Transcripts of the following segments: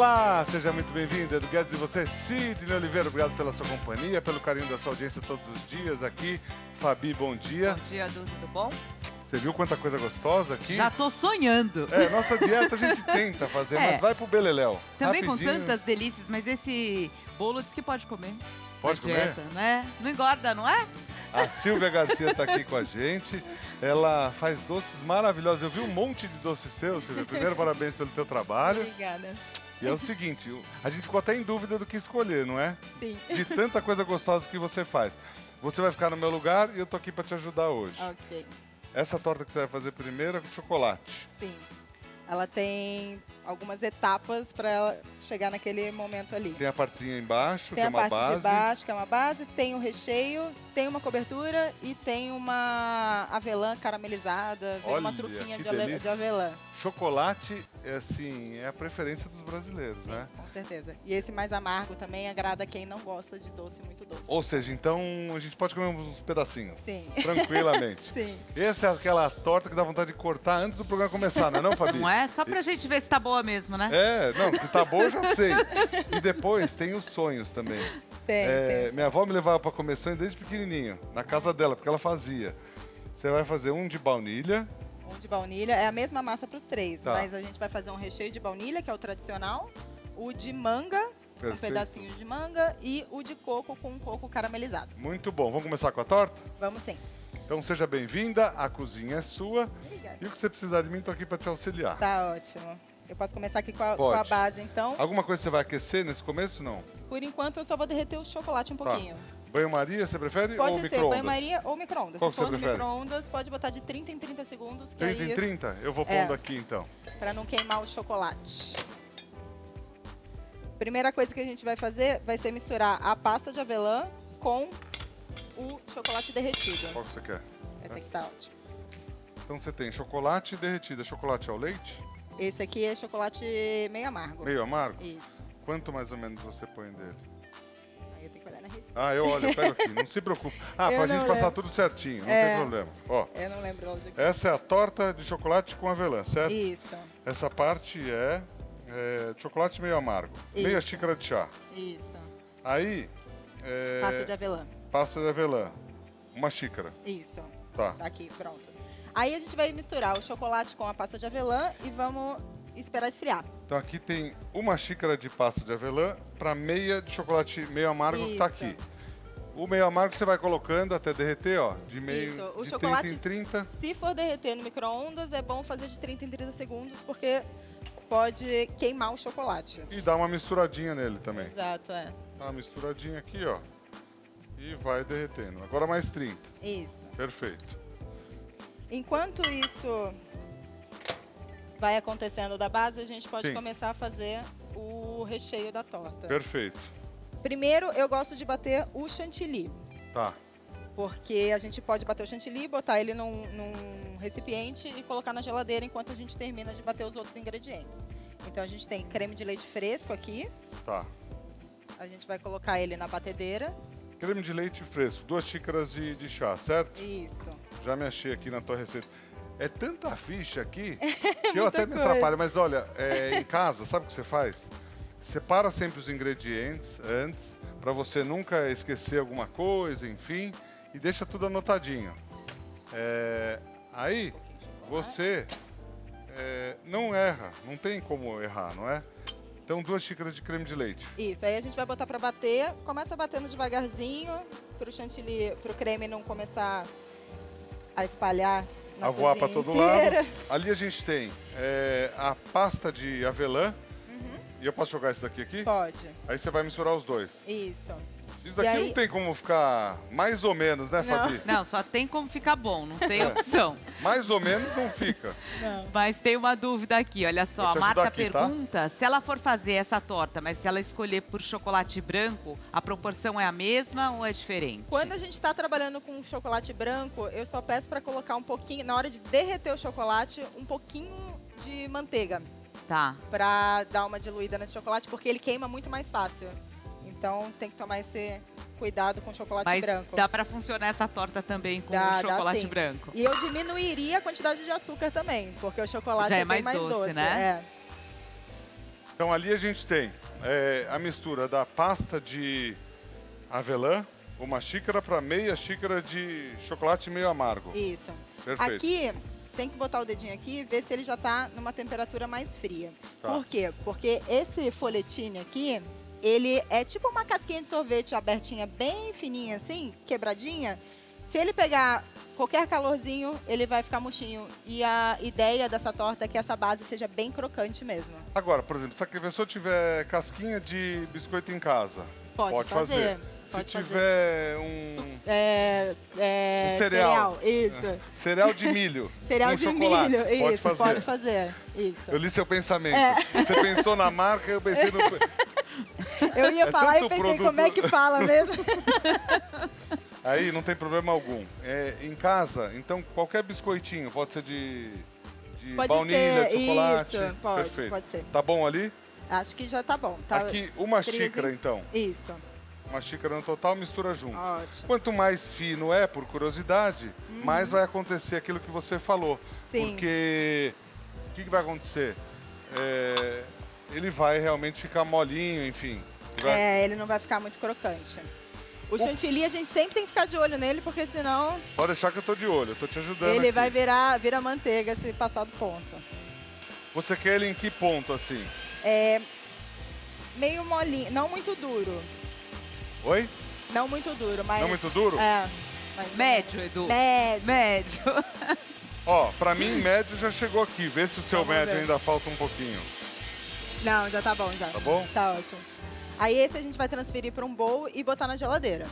Olá, seja muito bem-vindo, Edu Guedes e você, Sidney Oliveira. Obrigado pela sua companhia, pelo carinho da sua audiência todos os dias aqui. Fabi, bom dia. Bom dia, Edu, tudo bom? Você viu quanta coisa gostosa aqui? Já tô sonhando. Nossa dieta a gente tenta fazer, mas vai pro beleléu. Também rapidinho. com tantas delícias, mas esse bolo diz que pode comer. Pode comer? Dieta, né? Não engorda, não é? A Silvia Garcia está aqui com a gente. Ela faz doces maravilhosos. Eu vi um monte de doces seus, Silvia. Primeiro, parabéns pelo teu trabalho. Obrigada. E é o seguinte, a gente ficou até em dúvida do que escolher, não é? Sim. De tanta coisa gostosa que você faz. Você vai ficar no meu lugar e eu tô aqui para te ajudar hoje. Ok. Essa torta que você vai fazer primeiro é com chocolate. Sim. Ela tem algumas etapas para ela chegar naquele momento ali. Tem a partezinha embaixo, Tem que é a uma parte base. de baixo, que é uma base, tem o recheio, tem uma cobertura e tem uma avelã caramelizada, vem uma Olha, trufinha que de delícia. avelã. Chocolate, é assim, é a preferência dos brasileiros, né? Com certeza. E esse mais amargo também agrada quem não gosta de doce muito doce. Ou seja, então a gente pode comer uns pedacinhos. Sim. Tranquilamente. Sim. Essa é aquela torta que dá vontade de cortar antes do programa começar, não é não, Fabi? Não é? Só pra gente ver se tá boa mesmo, né? Não, que tá bom eu já sei. E depois tem os sonhos também. Tem. Minha avó me levava para comer sonho desde pequenininho, na casa dela, porque ela fazia. Você vai fazer um de baunilha. Um de baunilha, é a mesma massa para os três, Tá. mas a gente vai fazer um recheio de baunilha, que é o tradicional, o de manga, com Perfeito. pedacinhos de manga, e o de coco com coco caramelizado. Muito bom. Vamos começar com a torta? Vamos sim. Então seja bem-vinda, a cozinha é sua. Obrigada. E o que você precisar de mim, tô aqui para te auxiliar. Tá ótimo. Eu posso começar aqui com a Pode. base, então. Alguma coisa você vai aquecer nesse começo, não? Por enquanto, eu só vou derreter o chocolate um pouquinho. Banho-maria, você prefere? Pode ou ser micro-ondas? banho-maria ou micro-ondas. Qual Se que você for no prefere? micro-ondas, pode botar de 30 em 30 segundos, que 30 aí, em 30? Eu vou pondo aqui, então. para não queimar o chocolate. Primeira coisa que a gente vai fazer vai ser misturar a pasta de avelã com o chocolate derretido. Qual que você quer? Esse aqui tá ótimo. Então você tem chocolate derretido. É chocolate ao leite? Esse aqui é chocolate meio amargo. Meio amargo? Isso. Quanto mais ou menos você põe dele? Aí eu tenho que olhar na receita. Ah, eu olho, eu pego aqui, não se preocupe. Ah, Eu pra não gente passar lembro. tudo certinho, não tem problema. Ó, Eu não lembro onde aqui. essa é a torta de chocolate com avelã, certo? Isso, Essa parte é chocolate meio amargo, Isso. meia xícara de chá. isso. Aí, Pasta de avelã. pasta de avelã, uma xícara. Isso. Tá. Tá aqui, pronto. Aí a gente vai misturar o chocolate com a pasta de avelã e vamos esperar esfriar. Então aqui tem uma xícara de pasta de avelã para meia de chocolate meio amargo que tá Isso. aqui. O meio amargo você vai colocando até derreter, ó, de meio Isso. O de chocolate, 30 em 30. se for derreter no micro-ondas, é bom fazer de 30 em 30 segundos, porque pode queimar o chocolate. E dá uma misturadinha nele também. Exato, é. Dá uma misturadinha aqui, ó. E vai derretendo. Agora mais 30. Isso. Perfeito. Enquanto isso vai acontecendo da base, a gente pode Sim. começar a fazer o recheio da torta. Perfeito. Primeiro, eu gosto de bater o chantilly, Tá. porque a gente pode bater o chantilly, botar ele num recipiente e colocar na geladeira enquanto a gente termina de bater os outros ingredientes. Então, a gente tem creme de leite fresco aqui, Tá. a gente vai colocar ele na batedeira. Creme de leite fresco, 2 xícaras de chá, certo? Isso. Já me achei aqui na tua receita. É tanta ficha aqui que eu até me coisa. atrapalho. Mas olha, em casa, sabe o que você faz? Separa sempre os ingredientes antes, para você nunca esquecer alguma coisa, enfim, e deixa tudo anotadinho. Aí você não erra, não tem como errar, não é? Então 2 xícaras de creme de leite. Isso, aí a gente vai botar para bater, começa batendo devagarzinho, pro chantilly, pro creme não começar a espalhar na A voar para cozinha todo inteira. lado. Ali a gente tem a pasta de avelã. E eu posso jogar isso daqui aqui? Pode, Aí você vai misturar os dois. isso. Isso daqui E aí- não tem como ficar mais ou menos, né, Não. Fabi? Não, só tem como ficar bom, não tem opção. Mais ou menos não fica. Não. Mas tem uma dúvida aqui, olha Vou só. te A Marta ajudar aqui, tá? pergunta se ela for fazer essa torta, mas se ela escolher por chocolate branco, a proporção é a mesma ou é diferente? Quando a gente está trabalhando com chocolate branco, eu só peço para colocar um pouquinho, na hora de derreter o chocolate, um pouquinho de manteiga, Tá. para dar uma diluída nesse chocolate, porque ele queima muito mais fácil. Então tem que tomar esse cuidado com o chocolate Mas branco. dá pra funcionar essa torta também com Dá, o dá chocolate sim. branco? E eu diminuiria a quantidade de açúcar também, porque o chocolate Já é bem mais mais doce, né? Então ali a gente tem a mistura da pasta de avelã, uma xícara para meia xícara de chocolate meio amargo. Isso. Perfeito. Aqui, tem que botar o dedinho aqui e ver se ele já tá numa temperatura mais fria. Tá. Por quê? Porque esse folhetine aqui, ele é tipo uma casquinha de sorvete abertinha, bem fininha assim, quebradinha. Se ele pegar qualquer calorzinho, ele vai ficar murchinho. E a ideia dessa torta é que essa base seja bem crocante mesmo. Agora, por exemplo, se a pessoa tiver casquinha de biscoito em casa, Pode fazer. Se tiver um cereal. Isso. cereal de milho, Cereal com de chocolate, milho. pode Isso, fazer. pode fazer. Isso. Eu li seu pensamento. Você pensou na marca, eu pensei no... Eu ia falar e eu tanto pensei, produto. como é que fala mesmo? Aí não tem problema algum. Em casa, então qualquer biscoitinho, pode ser de Pode baunilha, ser, de chocolate. isso, pode, Perfeito. pode ser. Tá bom ali? Acho que já tá bom. Tá Aqui, uma friozinho. xícara então. Isso. Uma xícara no total, mistura junto. Ótimo. Quanto mais fino é, por curiosidade, mais vai acontecer aquilo que você falou. Sim. Porque o que vai acontecer? Ele vai realmente ficar molinho, enfim. Ele não vai ficar muito crocante. O chantilly, a gente sempre tem que ficar de olho nele, porque senão Pode deixar que eu tô de olho, eu tô te ajudando ele aqui. vai virar manteiga se passar do ponto. Você quer ele em que ponto, assim? Meio molinho, não muito duro. Oi? Não muito duro, mas... Não muito duro? Mas Médio, Edu. Médio. Médio. Ó, pra mim, médio já chegou aqui. Vê se o seu Vamos médio ver. ainda falta um pouquinho. Não, já tá bom, já. Tá bom? Tá ótimo. Aí esse a gente vai transferir para um bowl e botar na geladeira.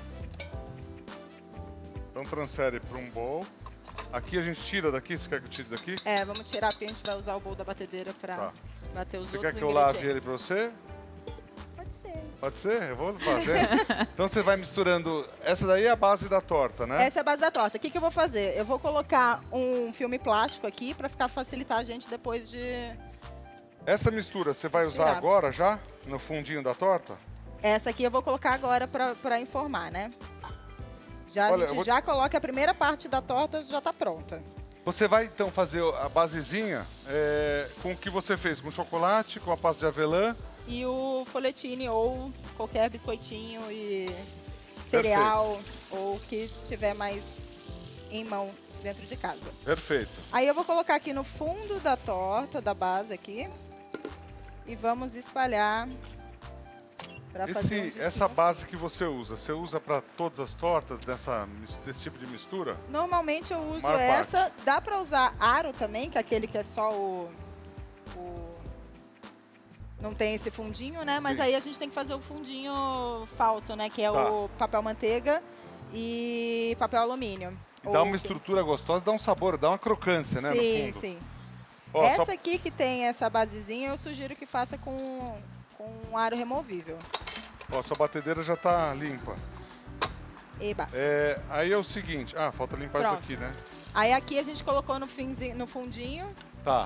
Então transfere para um bowl. Aqui a gente tira daqui, você quer que eu tire daqui? Vamos tirar porque a gente vai usar o bowl da batedeira para Tá. bater os Você outros quer que eu lave ingredientes. ele pra você? Pode ser. Pode ser? Eu vou fazer. Então você vai misturando. Essa daí é a base da torta, né? Essa é a base da torta. O que eu vou fazer? Eu vou colocar um filme plástico aqui para facilitar a gente depois de... Essa mistura você vai usar Tirar. agora já? No fundinho da torta? Essa aqui eu vou colocar agora para informar, né? Já, Olha, a gente eu vou- já coloca a primeira parte da torta, já tá pronta. Você vai então fazer a basezinha com o que você fez, com chocolate, com a pasta de avelã. E o folhetine ou qualquer biscoitinho e cereal ou o que tiver mais em mão dentro de casa. Perfeito. Aí eu vou colocar aqui no fundo da torta, da base aqui. E vamos espalhar para fazer Essa base que você usa para todas as tortas desse tipo de mistura? Normalmente eu uso Maior essa. Dá para usar aro também, que é aquele que é só não tem esse fundinho, né? Mas Sim. aí a gente tem que fazer o fundinho falso, né? Que é Tá. o papel manteiga e papel alumínio. E dá uma estrutura gostosa, dá um sabor, dá uma crocância, né? Sim, no fundo. sim. Ó, Essa só- aqui que tem essa basezinha, eu sugiro que faça com um aro removível. ó, sua batedeira já tá limpa. Eba. Aí é o seguinte. Ah, falta limpar Pronto. isso aqui, né? Aí aqui a gente colocou no fundinho Tá.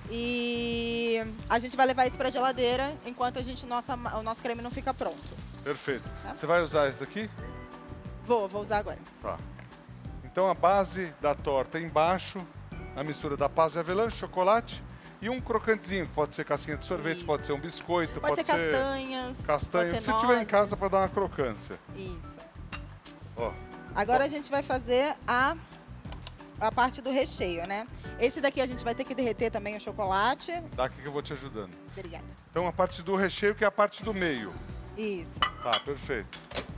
e a gente vai levar isso pra geladeira enquanto o nosso creme não fica pronto. Perfeito. Tá. Você vai usar esse daqui? Vou usar agora. Tá. Então a base da torta embaixo, a mistura da pasta de avelã, chocolate e um crocantezinho. Pode ser casquinha de sorvete, Isso. pode ser um biscoito, Pode ser castanhas. castanha. Pode ser Se tiver em nozes. casa para dar uma crocância. Isso. Ó, Agora a gente vai fazer a parte do recheio, né? Esse daqui a gente vai ter que derreter também o chocolate. dá aqui que eu vou te ajudando. Obrigada. Então a parte do recheio que é a parte do meio. Isso. Tá, perfeito.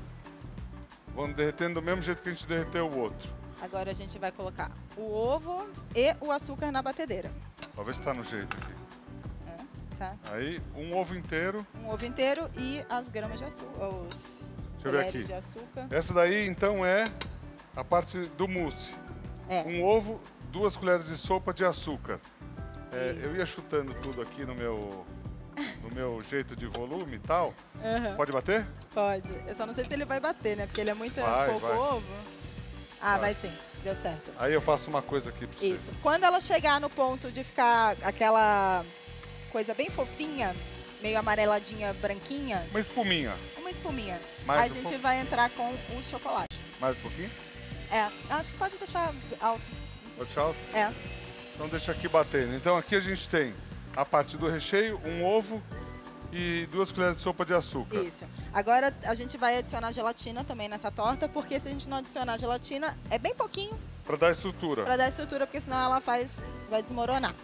Vamos derretendo do mesmo jeito que a gente derreteu o outro. Agora a gente vai colocar o ovo e o açúcar na batedeira. Ó, ver se tá no jeito aqui. Tá? Aí, um ovo inteiro. Um ovo inteiro e as gramas de açúcar. Os Deixa eu ver colheres aqui. de açúcar. Essa daí, então, é a parte do mousse. É. Um ovo, 2 colheres de sopa de açúcar. Isso. Eu ia chutando tudo aqui no meu jeito de volume e tal. Aham. Pode bater? Pode. Eu só não sei se ele vai bater, né? Porque ele é muito Vai, pouco vai. ovo. Ah, vai sim. Deu certo. Aí eu faço uma coisa aqui pra você. Isso. Quando ela chegar no ponto de ficar aquela coisa bem fofinha, meio amareladinha, branquinha, Uma espuminha. uma espuminha, Mais a um gente pouco? vai entrar com o chocolate. Mais um pouquinho? Acho que pode deixar alto. Pode alto? É. Então deixa aqui batendo. Então aqui a gente tem a parte do recheio, um ovo, e 2 colheres de sopa de açúcar. Isso. Agora a gente vai adicionar gelatina também nessa torta, porque se a gente não adicionar gelatina, é bem pouquinho Para dar estrutura. para dar estrutura, porque senão ela vai desmoronar.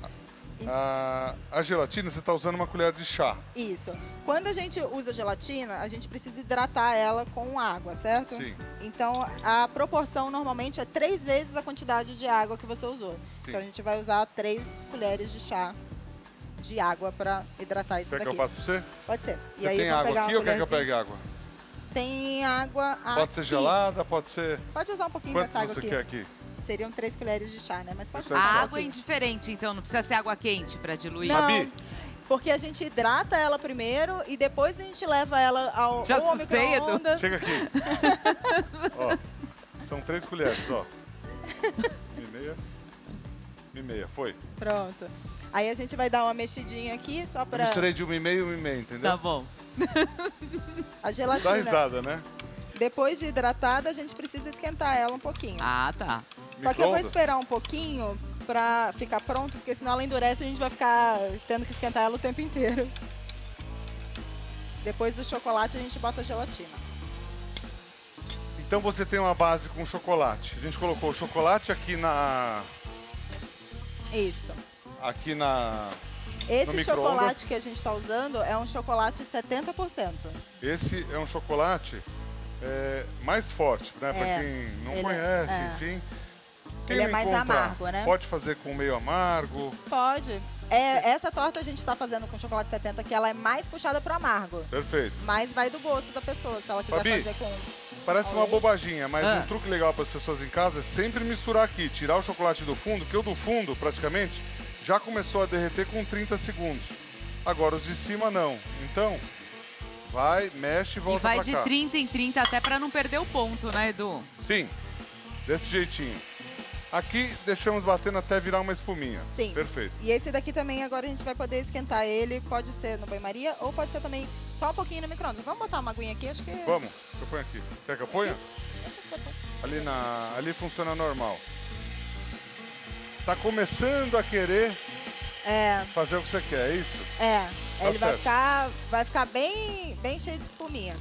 A gelatina, você está usando uma colher de chá. Isso. Quando a gente usa gelatina, a gente precisa hidratar ela com água, certo? Sim. Então, a proporção normalmente é 3 vezes a quantidade de água que você usou. Sim. Então, a gente vai usar 3 colheres de chá de água para hidratar isso Quer daqui. que eu faça para você? Pode ser. Você tem água aqui ou quer que eu pegue água? Tem água aqui. Pode ser gelada, pode ser... Pode usar um pouquinho Quanto dessa água você aqui. quer aqui? Seriam 3 colheres de chá, né? Mas pode Isso A aí, usar um água é pouquinho. indiferente, então não precisa ser água quente para diluir. Não, Fabi? porque a gente hidrata ela primeiro e depois a gente leva ela ao, Já ou ao assustei, Edu. micro-ondas. Chega aqui. Ó, são 3 colheres, ó. 1,5. Foi. Pronto. Aí a gente vai dar uma mexidinha aqui só Eu para misturei de 1,5 e 1,5, entendeu? Tá bom. a Dá gelatina. risada, né? Depois de hidratada, a gente precisa esquentar ela um pouquinho. Ah, tá. Só que eu vou Micro-ondas? esperar um pouquinho pra ficar pronto, porque senão ela endurece e a gente vai ficar tendo que esquentar ela o tempo inteiro. Depois do chocolate, a gente bota a gelatina. Então você tem uma base com chocolate. A gente colocou o chocolate aqui Isso. no Esse micro-ondas. chocolate que a gente está usando é um chocolate 70%. Esse é um chocolate mais forte, né? Para quem não ele conhece, é. enfim. Quem Ele é não mais encontra, amargo, né? Pode fazer com meio amargo. Pode. Essa torta a gente está fazendo com chocolate 70, que ela é mais puxada para amargo. Perfeito. Mas vai do gosto da pessoa, se ela quiser Fabi, fazer com... Parece uma bobaginha, mas Ah. um truque legal para as pessoas em casa é sempre misturar aqui, tirar o chocolate do fundo, que o do fundo, praticamente, já começou a derreter com 30 segundos. Agora os de cima não. Então, vai, mexe e E volta vai pra de cá. 30 em 30 até para não perder o ponto, né, Edu? Sim, desse jeitinho. Aqui deixamos batendo até virar uma espuminha. Sim. Perfeito. E esse daqui também agora a gente vai poder esquentar ele, pode ser no banho-maria ou pode ser também só um pouquinho no micro-ondas. Vamos botar uma aguinha aqui, acho que... Vamos, eu ponho aqui. Quer que eu ponha? Ali funciona normal. Tá começando a querer fazer o que você quer, é isso? Tá ele certo. vai ficar bem cheio de espuminha.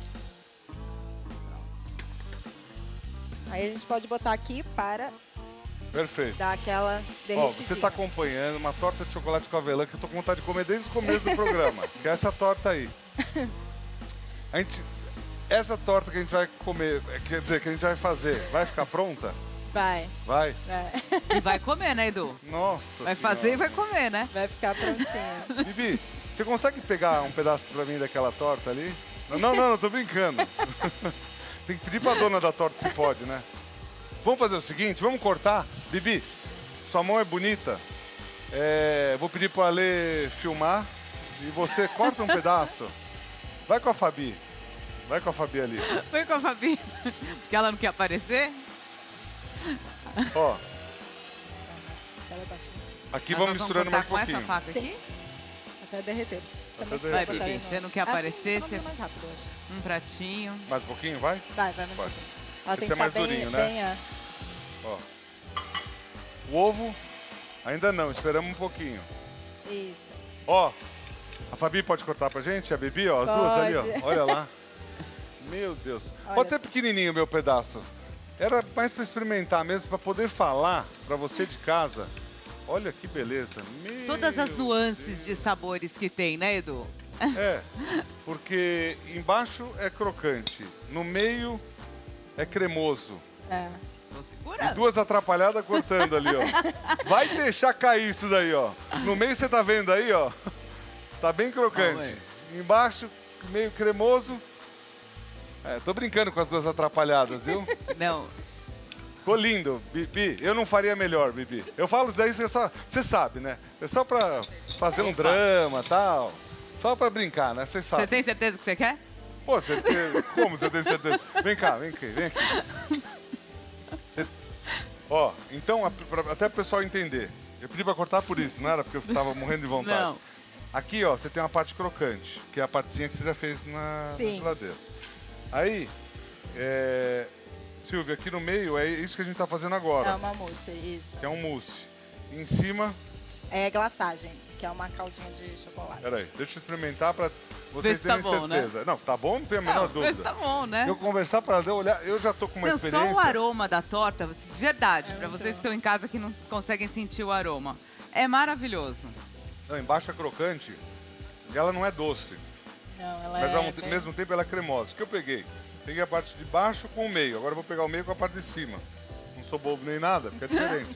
Aí a gente pode botar aqui para Perfeito. dar aquela Ó, derretidinha. você está acompanhando uma torta de chocolate com avelã que eu tô com vontade de comer desde o começo do programa, que é essa torta aí. Essa torta que a gente vai comer, quer dizer, que a gente vai fazer, vai ficar pronta? Vai. Vai? E vai comer, né, Edu? Nossa Vai Senhora. fazer e vai comer, né? Vai ficar prontinho. Bibi, você consegue pegar um pedaço pra mim daquela torta ali? Não, tô brincando. Tem que pedir pra dona da torta se pode, né? Vamos fazer o seguinte, vamos cortar. Bibi, sua mão é bonita. Vou pedir pro Ale filmar e você corta um pedaço. Vai com a Fabi. Vai com a Fabi ali. Foi com a Fabi. Porque ela não quer aparecer? Ó, Ela baixinho. aqui Nós vamos vamos misturando mais cortar um pouquinho. com essa faca aqui? Até derreter. Até Também derreter. se Vai, botar Bibi, no- você não quer Assim, aparecer, fica você- mais rápido, eu acho. Um pratinho. Mais um pouquinho, vai? Vai mais um Vai. pouquinho. Ela tem Esse que é estar mais bem, durinho, né? Ó. O ovo, ainda não, esperamos um pouquinho. Isso. Ó, a Fabi pode cortar pra gente? A Bibi, ó, as duas ali, ó. Pode. Olha lá. Meu Deus. Olha Pode ser só. pequenininho o meu pedaço. Era mais pra experimentar mesmo, pra poder falar pra você de casa. Olha que beleza. Meu Todas as nuances Deus. de sabores que tem, né, Edu? Porque embaixo é crocante, no meio é cremoso. É. Tô E segurando. duas atrapalhadas cortando ali, ó. Vai deixar cair isso daí, ó. No meio você tá vendo aí, ó. Tá bem crocante. Embaixo, meio cremoso. Tô brincando com as duas atrapalhadas, viu? Não. Ficou lindo, Bibi. Eu não faria melhor, Bibi. Eu falo isso daí, você sabe, né? É só pra fazer um drama e tal. Só pra brincar, né? Você Você sabe. tem certeza que você quer? Pô, certeza. Como você tem certeza? Vem cá, vem aqui, vem aqui. Ó, então, até o pessoal entender. Eu pedi pra cortar por isso, não era porque eu tava morrendo de vontade. Não. Aqui, ó, você tem uma parte crocante, que é a partezinha que você já fez na Sim. geladeira. Aí, Silvia, aqui no meio é isso que a gente tá fazendo agora, É uma mousse, isso. que é um mousse. Em cima, é glaçagem, que é uma caldinha de chocolate. Peraí, deixa eu experimentar pra Vê vocês se tá terem bom, certeza. né? Não, tá bom, não tenho a menor Não, dúvida. mas tá bom, né? Eu conversar pra eu olhar, eu já tô com uma Não, experiência. só o aroma da torta, verdade, É pra muito vocês bom. que estão em casa que não conseguem sentir o aroma. É maravilhoso. Não, embaixo é crocante e ela não é doce, Não, ela mas é ao bem- mesmo tempo ela é cremosa. O que eu peguei? Peguei a parte de baixo com o meio, agora eu vou pegar o meio com a parte de cima. Não sou bobo nem nada, porque é diferente.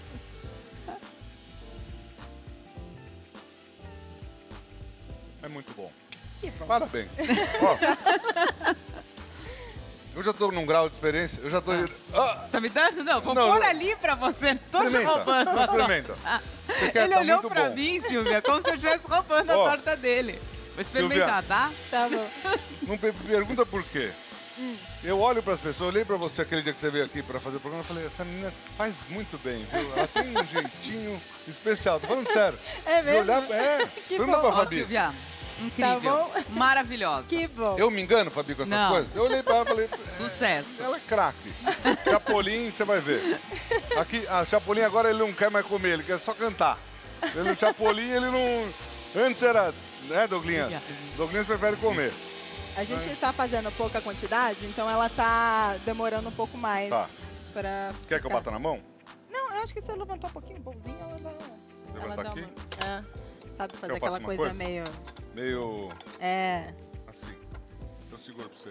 É muito bom. Que bom. Parabéns. Ó, eu já tô num grau de experiência, eu já tô... Ah, Tá me dando? Não, vou Não, pôr não. ali pra você. Não tô te experimenta, roubando. a torta. experimenta. Você quer, Ele tá olhou muito pra bom. mim, Silvia, como se eu estivesse roubando Ó, a torta dele. Vou experimentar, tá? Tá bom. Não pergunta por quê. Eu olho para as pessoas, olhei para você aquele dia que você veio aqui para fazer o programa, eu falei, essa menina faz muito bem, viu? Ela tem um jeitinho especial, tô falando sério. É De mesmo? olhar, Que pergunta bom. pra Ó, Fabi. Silvia, incrível. bom? Maravilhosa. Que bom. Eu me engano, Fabi, com essas Não. coisas? Eu olhei para ela e falei, Sucesso. ela é craque. Chapolin, você vai ver. Aqui, Chapolin agora ele não quer mais comer, ele quer só cantar. Ele, o Chapolin, ele não... Antes era, né, Douglinhas? Douglinhas prefere comer. A gente tá fazendo pouca quantidade, então ela tá demorando um pouco mais. Tá. Pra Quer que eu bata na mão? Não, eu acho que se eu levantar um pouquinho o bolzinho, ela dá. Levantar dá aqui? É. Sabe, fazer eu aquela faça uma coisa coisa? meio. Meio É. assim. Eu seguro pra você.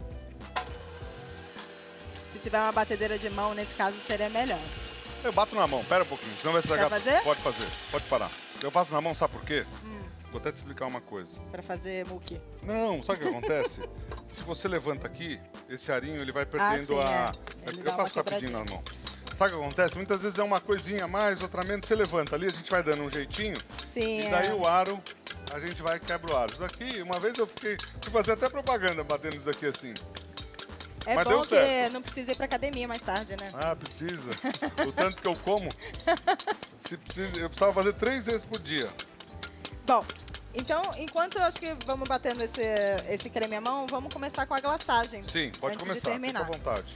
Se tiver uma batedeira de mão, nesse caso, seria melhor. Eu bato na mão, pera um pouquinho, senão vai estragar. Quer fazer? Pode fazer, pode parar. Eu faço na mão, sabe por quê? Vou até te explicar uma coisa. Pra fazer muque. Não, sabe o que acontece? Se você levanta aqui, esse arinho ele vai perdendo sim, a. Ele Eu dá uma faço rapidinho na quebradinha. mão. Sabe o que acontece? Muitas vezes é uma coisinha a mais, outra a menos, você levanta ali, a gente vai dando um jeitinho, Sim, e daí o aro, a gente vai e quebra o aro. Isso aqui, uma vez eu fui fazer até propaganda batendo isso daqui assim. É mas bom deu que certo. não precisa ir pra academia mais tarde, né? Ah, precisa. O tanto que eu como, eu precisava fazer 3 vezes por dia. Bom, então, enquanto eu acho que vamos batendo esse creme à mão, vamos começar com a glaçagem. Sim, pode antes de começar, fica terminar. à vontade.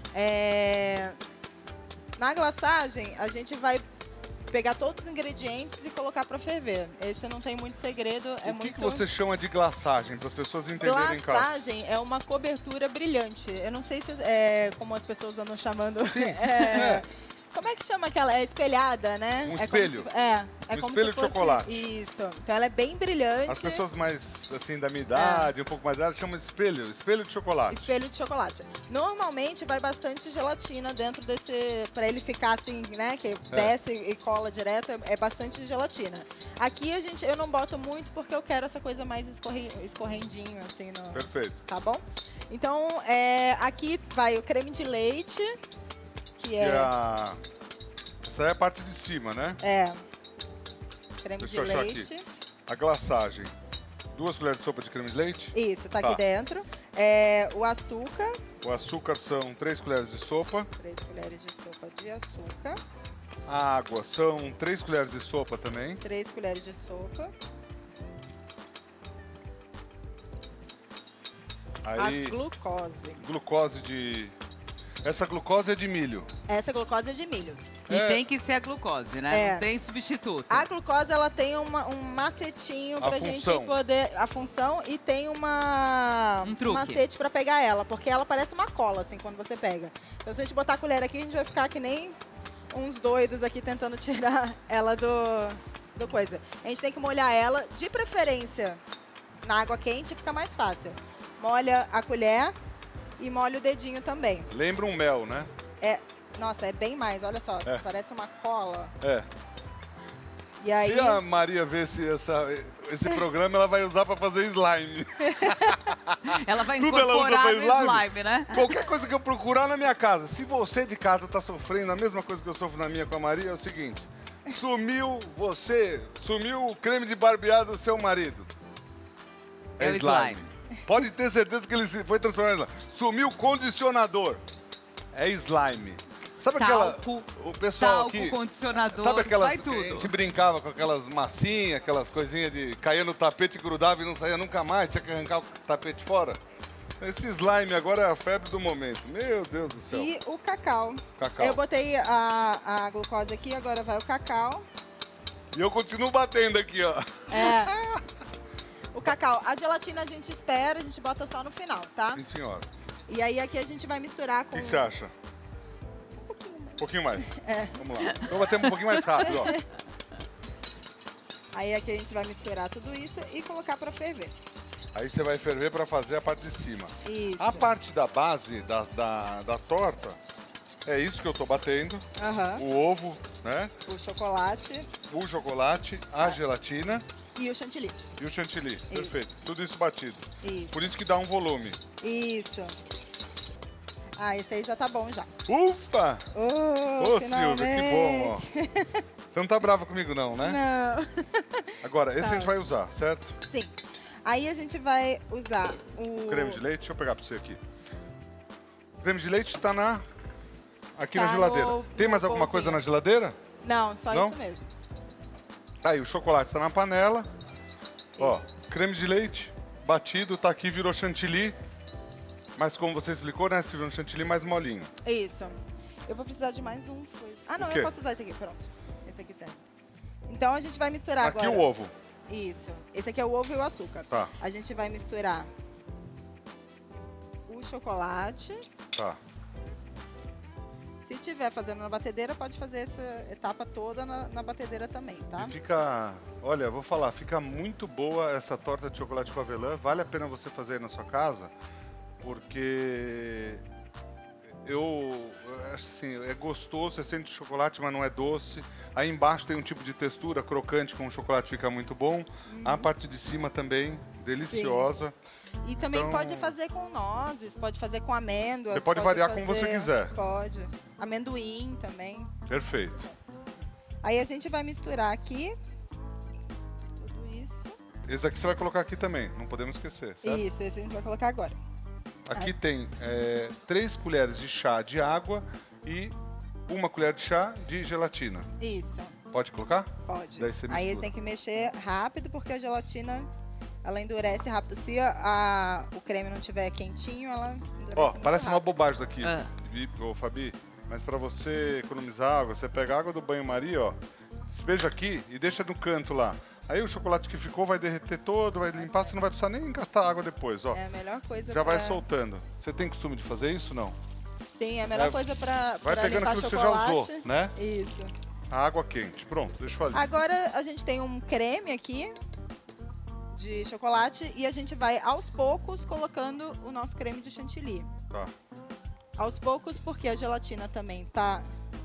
Na glaçagem, a gente vai pegar todos os ingredientes e colocar para ferver. Esse não tem muito segredo, é O muito... que você chama de glaçagem, para as pessoas entenderem em casa? Glaçagem é uma cobertura brilhante. Eu não sei se como as pessoas andam chamando. Sim. Como é que chama aquela? É espelhada, né? Um É espelho. como se, é Um como espelho se de fosse chocolate. Isso. Então ela é bem brilhante. As pessoas mais, assim, da minha idade, um pouco mais velhas, chamam de espelho de chocolate. Espelho de chocolate. Normalmente vai bastante gelatina dentro desse, para ele ficar assim, né, que desce e cola direto, é bastante gelatina. Aqui eu não boto muito porque eu quero essa coisa mais escorrendinho assim, Perfeito. tá bom? Então, aqui vai o creme de leite, que é Essa é a parte de cima, né? creme Deixa de eu achar leite. aqui. A glaçagem. 2 colheres de sopa de creme de leite. Isso, tá Tá. aqui dentro. O açúcar, O açúcar são 3 colheres de sopa. 3 colheres de sopa de açúcar, A água são 3 colheres de sopa também. 3 colheres de sopa. Aí, A glucose. glucose de... Essa glucose é de milho. Essa glucose é de milho. E tem que ser a glucose, né? É. Não tem substituto. A glucose, ela tem um macetinho A pra gente função. poder... A função e tem Um truque. macete pra pegar ela, porque ela parece uma cola, assim, quando você pega. Então, se a gente botar a colher aqui, a gente vai ficar que nem uns doidos aqui tentando tirar ela do coisa. A gente tem que molhar ela, de preferência, na água quente, fica mais fácil. Molha a colher e molha o dedinho também. Lembra um mel, né? Nossa, é bem mais, olha só, parece uma cola. É. E aí... Se a Maria ver esse programa, ela vai usar para fazer slime. Ela vai Tudo ela usa incorporar pra no slime? slime, né? Qualquer coisa que eu procurar na minha casa, se você de casa tá sofrendo a mesma coisa que eu sofro na minha com a Maria, é o seguinte: sumiu o creme de barbear do seu marido. É o slime. Pode ter certeza que ele foi transformado em slime. Sumiu o condicionador. É slime. Sabe Talco, o pessoal talco, aqui, condicionador, sabe aquelas vai que a gente tudo. brincava com aquelas massinhas, aquelas coisinhas de caía no tapete, grudava e não saía nunca mais, tinha que arrancar o tapete fora? Esse slime agora é a febre do momento. Meu Deus do céu. E o cacau. Cacau. Eu botei a glucose aqui, agora vai o cacau. E eu continuo batendo aqui, ó. É. O cacau. A gelatina a gente espera, a gente bota só no final, tá? Sim, senhora. E aí aqui a gente vai misturar com... O que você acha? Um pouquinho mais. Um pouquinho mais? É. Vamos lá. Então batemos um pouquinho mais rápido, ó. Aí aqui a gente vai misturar tudo isso e colocar pra ferver. Aí você vai ferver para fazer a parte de cima. Isso. A parte da base da torta, é isso que eu tô batendo. Aham. O ovo, né? O chocolate O chocolate, a gelatina e o chantilly. e o chantilly. Perfeito. Tudo isso batido. Isso. Por isso que dá um volume. Isso. Ah, esse aí já tá bom já. Ufa! Oh, Ô, Silvia, que bom, ó. finalmente. Você não tá brava comigo não, né? Não. Agora, esse Tá a gente vai usar, certo? Sim. Aí a gente vai usar o... Creme de leite, deixa eu pegar pra você aqui. O creme de leite tá aqui Tá na geladeira. no- Tem no mais alguma bolzinho. coisa na geladeira? Não, só Não? isso mesmo. Tá aí, o chocolate tá na panela. Ó, creme de leite batido, tá aqui, virou chantilly. Mas como você explicou, né, se virou um chantilly mais molinho. Isso. Eu vou precisar de mais um. Ah, não, O quê? eu posso usar esse aqui, pronto. Esse aqui serve. Então a gente vai misturar Aqui agora. o ovo. Isso. Esse aqui é o ovo e o açúcar. Tá. A gente vai misturar o chocolate. Tá. Se tiver fazendo na batedeira, pode fazer essa etapa toda na batedeira também, tá? E fica, olha, vou falar, fica muito boa essa torta de chocolate com avelã. Vale a pena você fazer aí na sua casa, porque eu acho assim, é gostoso, você sente chocolate, mas não é doce. Aí embaixo tem um tipo de textura crocante com o chocolate, fica muito bom. A parte de cima também, deliciosa. E também Então- pode fazer com nozes, pode fazer com amêndoas. Você pode variar como você quiser. Pode. Amendoim também. Perfeito. Aí a gente vai misturar aqui tudo isso. Esse aqui você vai colocar aqui também, não podemos esquecer, certo? Isso, esse a gente vai colocar agora. Aqui tem 3 colheres de chá de água e 1 colher de chá de gelatina. Isso, Pode colocar? pode. Daí você Aí mistura. tem que mexer rápido, porque a gelatina, ela endurece rápido. Se o creme não estiver quentinho, ela endurece Ó, muito parece uma rápido. bobagem isso aqui, Ah. ô Fabi, mas pra você economizar água, você pega a água do banho-maria, ó, despeja aqui e deixa no canto lá. Aí o chocolate que ficou vai derreter todo, vai limpar, você não vai precisar nem gastar água depois, ó. É a melhor coisa Já vai pra- soltando. Você tem costume de fazer isso, não? Sim, é a melhor É, coisa pra vai pegando limpar aquilo que você já chocolate. usou, né? Isso. A água quente. Pronto, deixa eu ali. Agora a gente tem um creme aqui de chocolate e a gente vai aos poucos colocando o nosso creme de chantilly. Tá. Aos poucos, porque a gelatina também tá...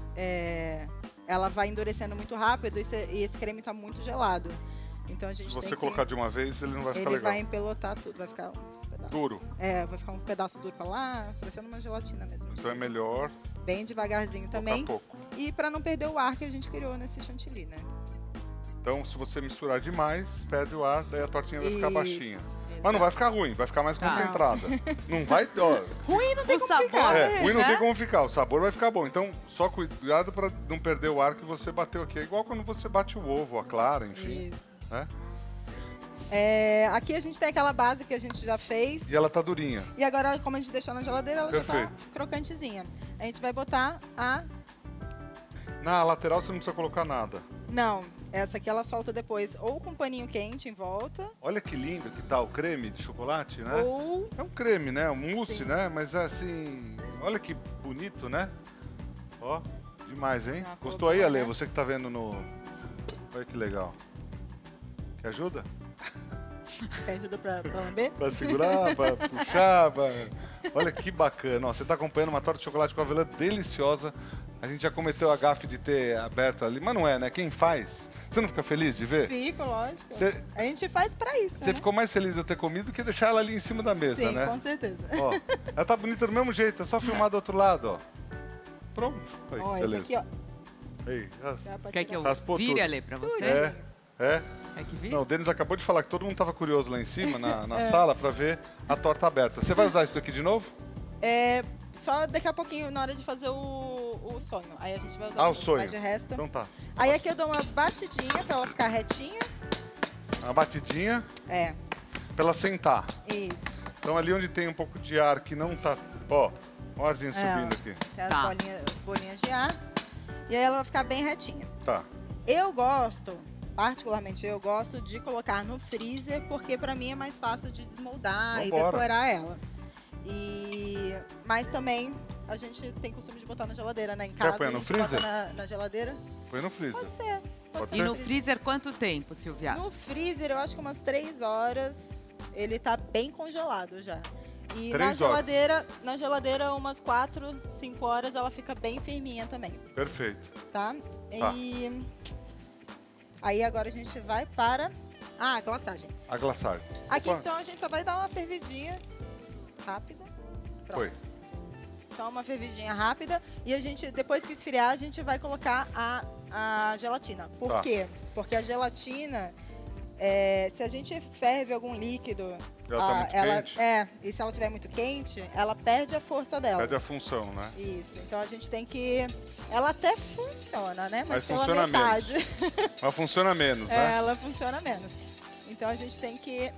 ela vai endurecendo muito rápido e esse creme tá muito gelado. Então a gente Se você tem colocar que... de uma vez, ele não vai ficar Ele legal. vai empelotar tudo, vai ficar uns pedaços. Duro. Vai ficar um pedaço duro pra lá, parecendo uma gelatina mesmo. Então é melhor Bem devagarzinho também. colocar pouco. E pra não perder o ar que a gente criou nesse chantilly, né? Então, se você misturar demais, perde o ar, daí a tortinha vai ficar Isso, baixinha. exato. Mas não vai ficar ruim, vai ficar mais Tá. concentrada. Não vai... Ó, Ruim não tem O como sabor ficar. ruim não né? tem como ficar, o sabor vai ficar bom. Então, só cuidado para não perder o ar que você bateu aqui. É igual quando você bate o ovo, a clara, enfim. Isso. Né? Aqui a gente tem aquela base que a gente já fez. E ela tá durinha. E agora, como a gente deixou na geladeira, ela já Perfeito. tá crocantezinha. A gente vai botar a... Na lateral você não precisa colocar nada. Não, essa aqui ela solta depois ou com um paninho quente em volta, Olha que lindo que tá o creme de chocolate, né? ou... É um creme, né? Um mousse, Sim. né? Mas é assim... Olha que bonito, né? Ó, demais, hein? Uma cor Gostou aí, boa, Ale? né? Você que tá vendo no... Olha que legal. Quer ajuda? Quer ajuda pra lamber? Pra segurar, pra puxar, pra... Olha que bacana. Ó, você tá acompanhando uma torta de chocolate com avelã deliciosa. A gente já cometeu a gafe de ter aberto ali, mas não é, né? Quem faz? Você não fica feliz de ver? Fico, lógico. Você- A gente faz pra isso, Você né? ficou mais feliz de eu ter comido do que deixar ela ali em cima da mesa, Sim, né? com certeza. Ó, ela tá bonita do mesmo jeito, é só filmar do outro lado, ó. Pronto. Aí, Ó, esse beleza. aqui, ó. Aí, Já pode Quer que eu tirar. Raspou vire tudo. ali pra você? É. Quer que vire? Não, o Denis acabou de falar que todo mundo tava curioso lá em cima, na É. sala, pra ver a torta aberta. Você vai usar isso aqui de novo? Só daqui a pouquinho, na hora de fazer o sonho. Aí a gente vai usar Ah, o tudo, sonho. mas de resto... Então tá. Aí aqui eu dou uma batidinha pra ela ficar retinha. Uma batidinha É, pra ela sentar. isso. Então ali onde tem um pouco de ar que não tá... Ó, o arzinho subindo aqui. Tem as Tá. bolinhas de ar. E aí ela vai ficar bem retinha. Tá. Eu gosto particularmente eu gosto de colocar no freezer, porque pra mim é mais fácil de desmoldar e Vambora. decorar ela. Mas também a gente tem costume de botar na geladeira, né? Em casa pôr a no gente freezer? bota na geladeira. Põe no freezer. Pode ser. Pode ser. E no freezer quanto tempo, Silvia? No freezer, eu acho que umas 3 horas ele tá bem congelado já. E 3 horas. na geladeira, umas 4, 5 horas, ela fica bem firminha também, Perfeito. tá? Tá. E aí agora a gente vai para a glaçagem. A glaçagem. Aqui Opa. então a gente só vai dar uma fervidinha rápida. Pronto. Foi. Só uma fervidinha rápida. E a gente, depois que esfriar, a gente vai colocar a gelatina. Por Tá. quê? Porque a gelatina, se a gente ferve algum líquido, Ela tá muito quente? e se ela estiver muito quente, ela perde a força dela. Perde a função, né? Isso. Então a gente tem que... Ela até funciona, né? Mas pela funciona metade. Mas funciona menos, né? Ela funciona menos. Então a gente tem que,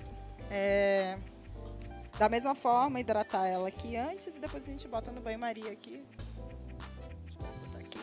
da mesma forma, hidratar ela aqui antes e depois a gente bota no banho-maria aqui. Deixa eu botar aqui.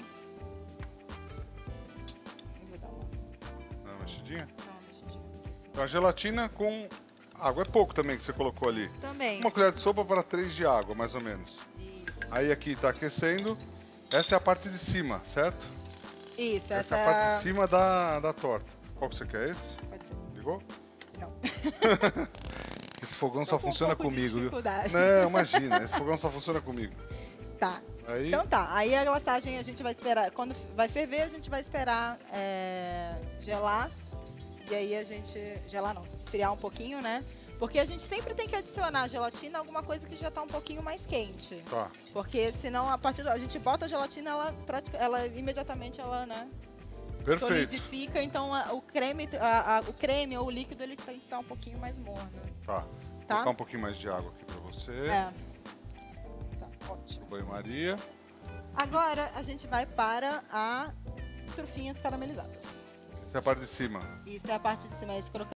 Vou dar Uma mexidinha. uma mexidinha. Então a gelatina com água. É pouco também que você colocou ali. Também. Uma colher de sopa para 3 de água, mais ou menos. Isso. Aí aqui tá aquecendo. Essa é a parte de cima, certo? Isso, Essa essa é a parte de cima da torta. Qual que você quer? Esse? Pode ser. Ligou? Não. Esse fogão Tô só com um funciona pouco de comigo, viu? dificuldade. Não, imagina. Esse fogão só funciona comigo. Tá. Aí, Então tá, aí a glaçagem a gente vai esperar, quando vai ferver a gente vai esperar gelar, e aí a gente, gelar não, esfriar um pouquinho, né? Porque a gente sempre tem que adicionar gelatina a alguma coisa que já tá um pouquinho mais quente. tá. Porque senão, a gente bota a gelatina, ela imediatamente, ela, né, Perfeito. solidifica, então o creme ou o líquido, ele tem que estar um pouquinho mais morno, Tá. Vou tá? colocar um pouquinho mais de água aqui pra você. Tá, ótimo. Banho-maria. Agora a gente vai para as trufinhas caramelizadas. Essa é a parte de cima. Isso é a parte de cima, esse crocante.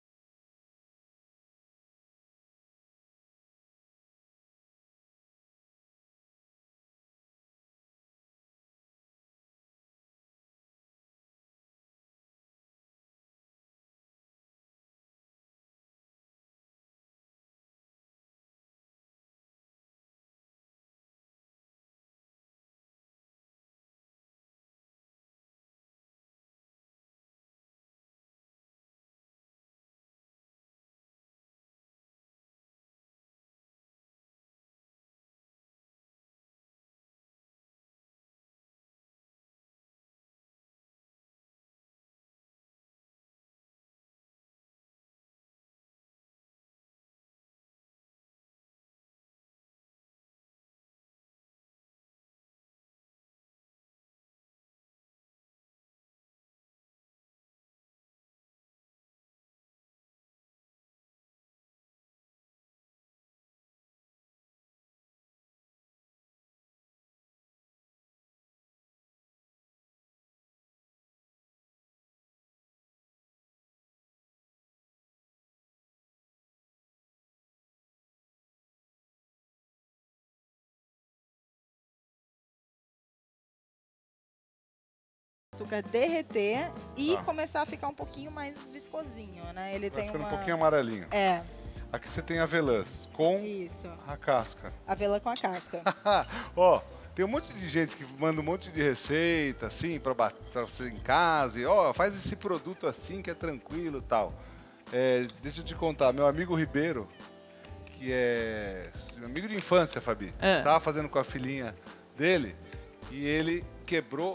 Açúcar derreter e Tá. começar a ficar um pouquinho mais viscosinho, né? Ele Vai tem ficando uma... um pouquinho amarelinho. É, Aqui você tem avelãs com isso. a casca. Avelã com a casca. Ó, tem um monte de gente que manda um monte de receita, assim, pra você em casa. E, ó, faz esse produto assim que é tranquilo e tal. Deixa eu te contar, meu amigo Ribeiro, que é meu amigo de infância, Fabi, tava fazendo com a filhinha dele e ele quebrou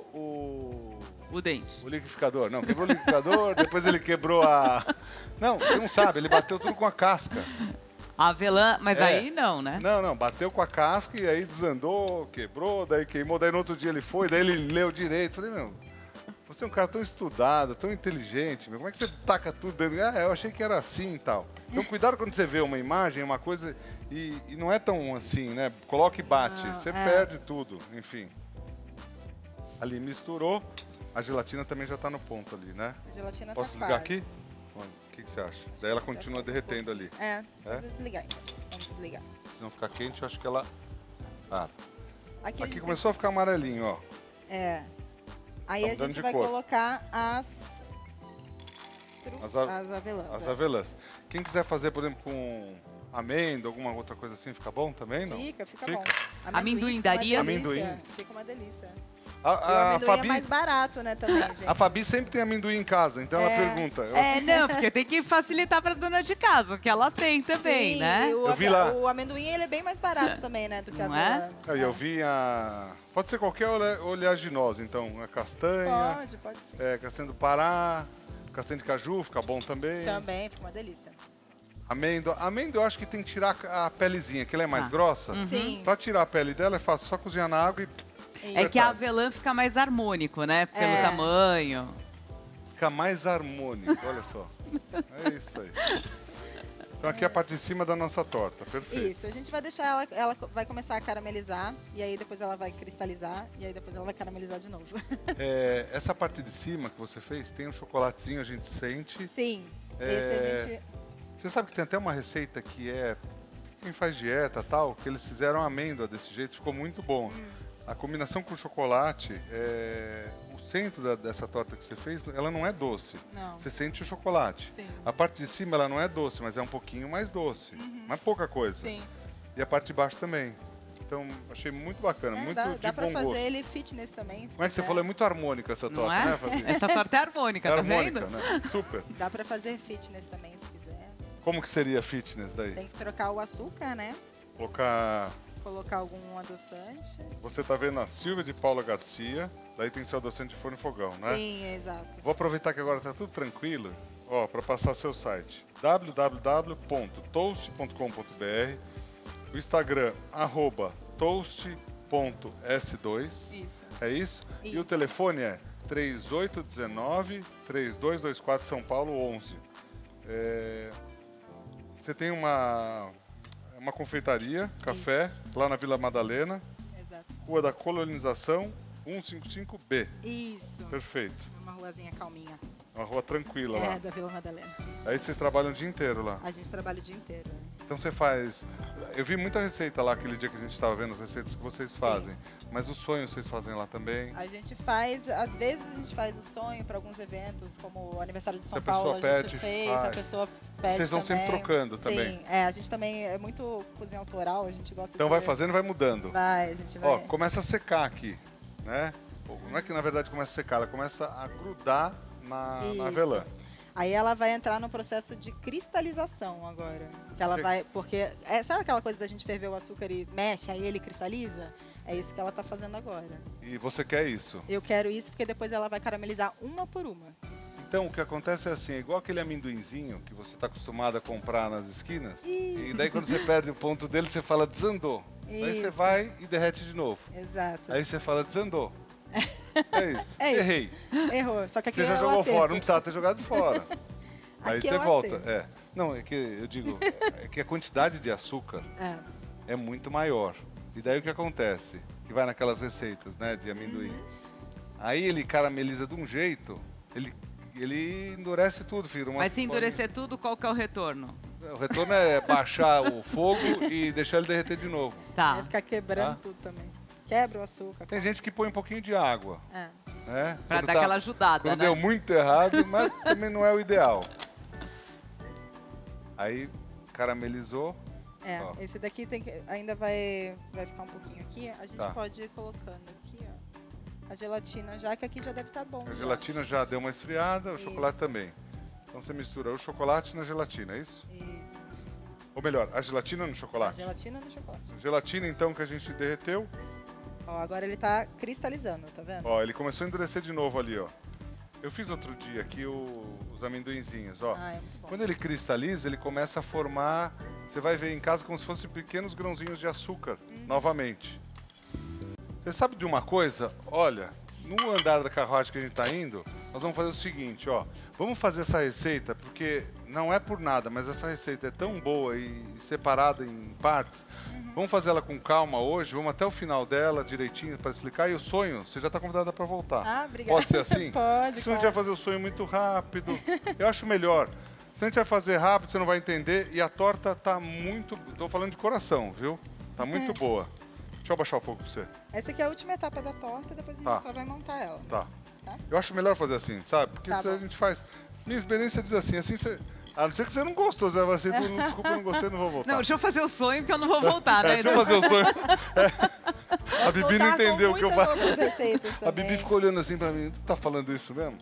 O dente. o liquidificador. Não, quebrou o liquidificador, depois ele quebrou a... Não, você não sabe, ele bateu tudo com a casca. A avelã, mas É. aí não, né? Não, bateu com a casca e aí desandou, quebrou, daí queimou, daí no outro dia ele foi, daí ele leu direito. Falei, meu, você é um cara tão estudado, tão inteligente, meu, como é que você taca tudo dentro? Eu achei que era assim e tal. Então cuidado quando você vê uma imagem, uma coisa, e não é tão assim, né? Coloca e bate, Não, você é. perde tudo, enfim. Ali misturou, a gelatina também já tá no ponto ali, né? A gelatina Posso tá desligar quase. aqui? O que você acha? Daí ela continua derretendo ali. Pode desligar então. Vamos desligar. Se não ficar quente, eu acho que ela... Ah, Aqui, a aqui gente começou a ficar amarelinho, ó. Aí Tá a mudando gente de vai cor. colocar as misturo As as avelãs. As avelãs. Quem quiser fazer, por exemplo, com amêndoa, alguma outra coisa assim, fica bom também, não? Fica bom. Amendoim fica uma daria? delícia, Amendoim. Fica uma delícia. E o A amendoim Fabi, é mais barato, né, também, gente. a Fabi sempre tem amendoim em casa, então ela pergunta. Não, porque tem que facilitar pra dona de casa, que ela tem também, Sim, né? e Eu vi lá. O amendoim, ele é bem mais barato também, né, do que a Não é? avelã. Aí eu vi Pode ser qualquer oleaginosa, então. A castanha, Pode ser. castanha do Pará, castanha de caju, fica bom também. Também, fica uma delícia. Amêndoa. Amêndoa eu acho que tem que tirar a pelezinha, que ela é mais grossa. Sim. Pra tirar a pele dela é fácil, só cozinhar na água e É que a avelã fica mais harmônico, né? Pelo tamanho. fica mais harmônico, olha só. É isso aí. Então aqui é a parte de cima da nossa torta, perfeito. Isso, a gente vai deixar ela vai começar a caramelizar, e aí depois ela vai cristalizar, e aí depois ela vai caramelizar de novo. Essa parte de cima que você fez, tem um chocolatezinho, a gente sente. Sim, esse a gente... Você sabe que tem até uma receita que quem faz dieta e tal, que eles fizeram amêndoa desse jeito, ficou muito bom. A combinação com chocolate, o centro dessa torta que você fez, ela não é doce. Não. Você sente o chocolate. Sim. A parte de cima ela não é doce, mas é um pouquinho mais doce. Mas pouca coisa. Sim. E a parte de baixo também. Então, achei muito bacana, muito de dá pra bom fazer gosto. ele fitness também, se Como é que você quiser. falou? É muito harmônica essa Não torta, é? né, Fabi? Essa torta é harmônica, tá harmônica, vendo? né? Super. Dá pra fazer fitness também, se quiser. Como que seria fitness daí? Tem que trocar o açúcar, né? Colocar... algum adoçante. Você tá vendo a Silvia de Paula Garcia, daí tem seu adoçante de forno e fogão, né? Sim, exato. Vou aproveitar que agora tá tudo tranquilo, para passar seu site. www.toast.com.br, o Instagram, @toast.s2. Isso. É isso? E Isso. o telefone é 3819-3224 São Paulo 11. Você tem uma confeitaria, café, lá na Vila Madalena, Exato. Rua da Colonização, 155B. Isso. Perfeito. Uma ruazinha calminha. Uma rua tranquila lá. Da Vila Madalena. Aí vocês trabalham o dia inteiro lá. A gente trabalha o dia inteiro. Então você faz... Eu vi muita receita lá aquele dia que a gente estava vendo as receitas que vocês fazem. Mas os sonhos vocês fazem lá também. A gente faz, às vezes a gente faz o sonho para alguns eventos, como o aniversário de São a pessoa Paulo, a gente pede, fez, faz. a pessoa pede. Vocês vão sempre também. trocando também. Sim, a gente também é muito cozinha autoral, a gente gosta Então de... vai fazendo e vai mudando. Vai, a gente vai... Ó, começa a secar aqui, né? Não é que na verdade começa a secar, ela começa a grudar na Isso. avelã. Aí ela vai entrar no processo de cristalização agora. Que ela vai... Porque... sabe aquela coisa da gente ferver o açúcar e mexe, aí ele cristaliza? É isso que ela tá fazendo agora. E você quer isso? Eu quero isso porque depois ela vai caramelizar uma por uma. Então, o que acontece é assim, é igual aquele amendoinzinho que você está acostumado a comprar nas esquinas. E daí quando você perde o ponto dele, você fala desandou. Aí você Isso. vai e derrete de novo. Exato. Aí você fala desandou. É isso. É isso. Errei. Errou. Só que aqui Você já é o jogou acerto. fora, não precisava ter jogado fora. Aí Aqui você é o volta. acerto. Não, é que eu digo, é que a quantidade de açúcar é muito maior. E daí o que acontece? Que vai naquelas receitas, né, de amendoim. Aí ele carameliza de um jeito, ele endurece tudo, filho. Mas se endurecer tudo, qual que é o retorno? O retorno é baixar o fogo e deixar ele derreter de novo. Tá. Vai ficar quebrando tudo também. Quebra o açúcar. Tem gente que põe um pouquinho de água, né? Pra Quando dar aquela ajudada, Quando né? deu muito errado, mas também não é o ideal. Aí caramelizou. Ó. Esse daqui ainda vai ficar um pouquinho aqui. A gente pode ir colocando aqui, ó. A gelatina já, que aqui já deve estar bom. A gelatina já deu uma esfriada, o Isso. chocolate também. Então você mistura o chocolate na gelatina, é isso? Isso. Ou melhor, a gelatina no A chocolate. gelatina no chocolate. A gelatina, então, que a gente derreteu. Ó, agora ele tá cristalizando, tá vendo? Ó, ele começou a endurecer de novo ali, ó. Eu fiz outro dia aqui os amendoinzinhos, ó. É muito bom. Quando ele cristaliza, ele começa a formar, você vai ver em casa como se fossem pequenos grãozinhos de açúcar, novamente. Você sabe de uma coisa? Olha, no andar da carruagem que a gente está indo, nós vamos fazer o seguinte, ó. Vamos fazer essa receita, porque não é por nada, mas essa receita é tão boa e separada em partes. Vamos fazer ela com calma hoje, vamos até o final dela direitinho para explicar. E o sonho, você já está convidada para voltar. Obrigada. Pode ser assim? Pode, Se a gente vai fazer o sonho muito rápido, eu acho melhor. Se a gente vai fazer rápido, você não vai entender. E a torta tá muito... Tô falando de coração, viu? Tá muito boa. Deixa eu abaixar o fogo pra você. Essa aqui é a última etapa da torta, depois a gente só vai montar ela. Tá. Tá? Eu acho melhor fazer assim, sabe? Porque Tá se a bom. gente faz... Minha experiência diz assim você... A não ser que você não gostou, você vai ser, desculpa, eu não gostei, não vou voltar. Não, deixa eu fazer o sonho que eu não vou voltar, né? Deixa eu fazer o sonho. A Bibi não entendeu o que eu faço. A Bibi ficou olhando assim pra mim, tu tá falando isso mesmo?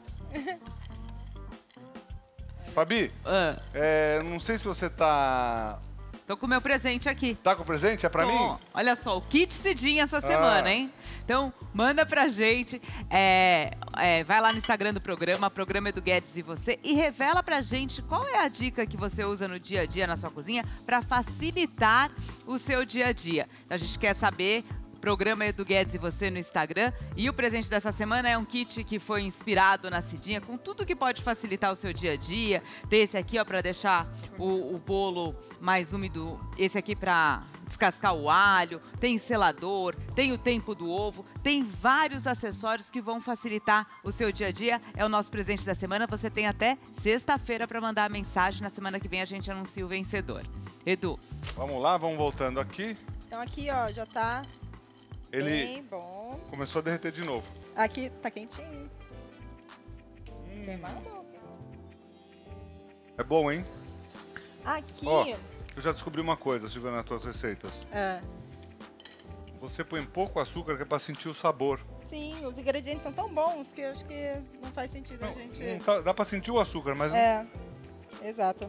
Fabi, não sei se você tá... Tô com o meu presente aqui. Tá com o presente? É pra mim? Olha só, o kit Cidinha essa semana, hein? Então, manda pra gente. Vai lá no Instagram do programa Edu Guedes e você, e revela pra gente qual é a dica que você usa no dia a dia na sua cozinha pra facilitar o seu dia a dia. Então, a gente quer saber... Programa Edu Guedes e você no Instagram. E o presente dessa semana é um kit que foi inspirado na Cidinha, com tudo que pode facilitar o seu dia a dia. Tem esse aqui, ó, para deixar o bolo mais úmido. Esse aqui para descascar o alho. Tem selador, tem o tempo do ovo. Tem vários acessórios que vão facilitar o seu dia a dia. É o nosso presente da semana. Você tem até sexta-feira para mandar a mensagem. Na semana que vem a gente anuncia o vencedor. Edu. Vamos lá, vamos voltando aqui. Então aqui, ó, já tá... Bem bom. Começou a derreter de novo. Aqui tá quentinho. Queimado. É bom, hein? Aqui... Ó, eu já descobri uma coisa, Silvia, nas tuas receitas. Você põe pouco açúcar que é pra sentir o sabor. Sim, os ingredientes são tão bons que eu acho que não faz sentido a gente... Dá pra sentir o açúcar, mas... Exato.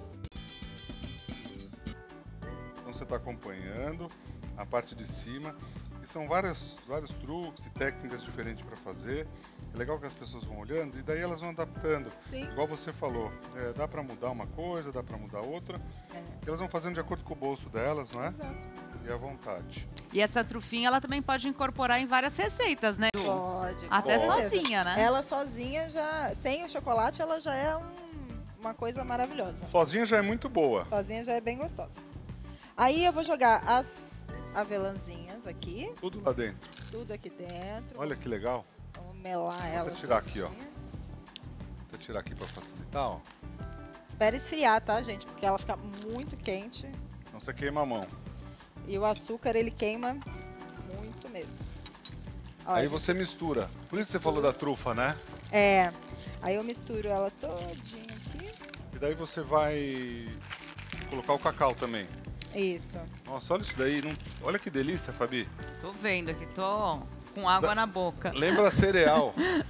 Então você tá acompanhando a parte de cima. E são vários truques e técnicas diferentes para fazer. É legal que as pessoas vão olhando e daí elas vão adaptando. Sim. Igual você falou, dá para mudar uma coisa, dá para mudar outra. E elas vão fazendo de acordo com o bolso delas, não é? Exato. E à vontade. E essa trufinha, ela também pode incorporar em várias receitas, né? Pode. Até Pode. sozinha, né? Ela sozinha já, sem o chocolate, ela já é uma coisa maravilhosa. Sozinha já é muito boa. Sozinha já é bem gostosa. Aí eu vou jogar as avelãzinhas aqui. Tudo lá dentro. Tudo aqui dentro. Olha que legal. Vamos melar ela. Vou tirar aqui, ó. Vou tirar aqui para facilitar, ó. Espera esfriar, tá, gente? Porque ela fica muito quente. Não você queima a mão. E o açúcar, ele queima muito mesmo. Ó, Aí gente, você mistura. Por isso você falou da trufa, né? Aí eu misturo ela todinha aqui. E daí você vai colocar o cacau também. Isso. Nossa, olha isso daí. Olha que delícia, Fabi. Tô vendo aqui, tô com água na boca. Lembra cereal.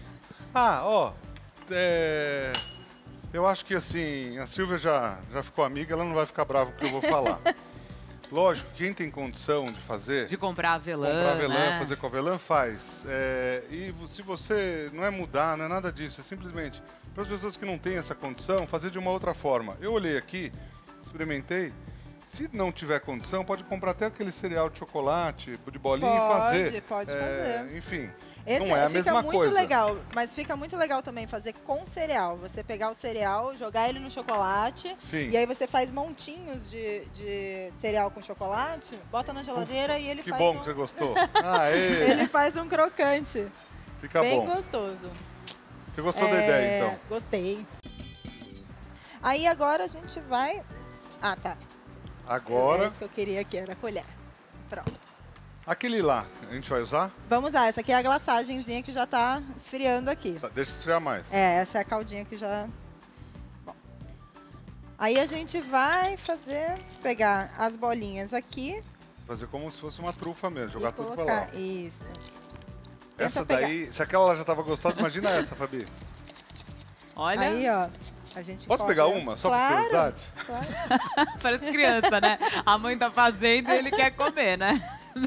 Eu acho que assim, a Silvia já ficou amiga, ela não vai ficar brava com o que eu vou falar. Lógico, quem tem condição de fazer... De comprar avelã, né? Fazer com avelã, faz. E se você não é mudar, não é nada disso, é simplesmente para as pessoas que não têm essa condição, fazer de uma outra forma. Eu olhei aqui, experimentei. Se não tiver condição, pode comprar até aquele cereal de chocolate, de bolinha e fazer. Pode fazer. Enfim, Esse não é a mesma fica coisa. Muito legal, mas fica muito legal também fazer com cereal. Você pegar o cereal, jogar ele no chocolate. Sim. E aí você faz montinhos de cereal com chocolate, bota na geladeira e ele que faz bom que você gostou. Ele faz um crocante. Fica bem bom. gostoso. Você gostou da ideia, então? Gostei. Aí agora a gente vai... Ah, tá. Agora... Esse que eu queria aqui era a colher. Pronto. Aquele lá, a gente vai usar? Vamos usar. Essa aqui é a glaçagenzinha que já tá esfriando aqui. Deixa esfriar mais. Essa é a caldinha que já... Bom. Aí a gente vai pegar as bolinhas aqui. Fazer como se fosse uma trufa mesmo, jogar tudo pra colocar. lá. Isso. Essa daí, se aquela lá já tava gostosa, imagina essa, Fabi. Olha. Aí, ó. A gente Posso pegar uma, só por curiosidade? Claro. Parece criança, né? A mãe tá fazendo e ele quer comer, né?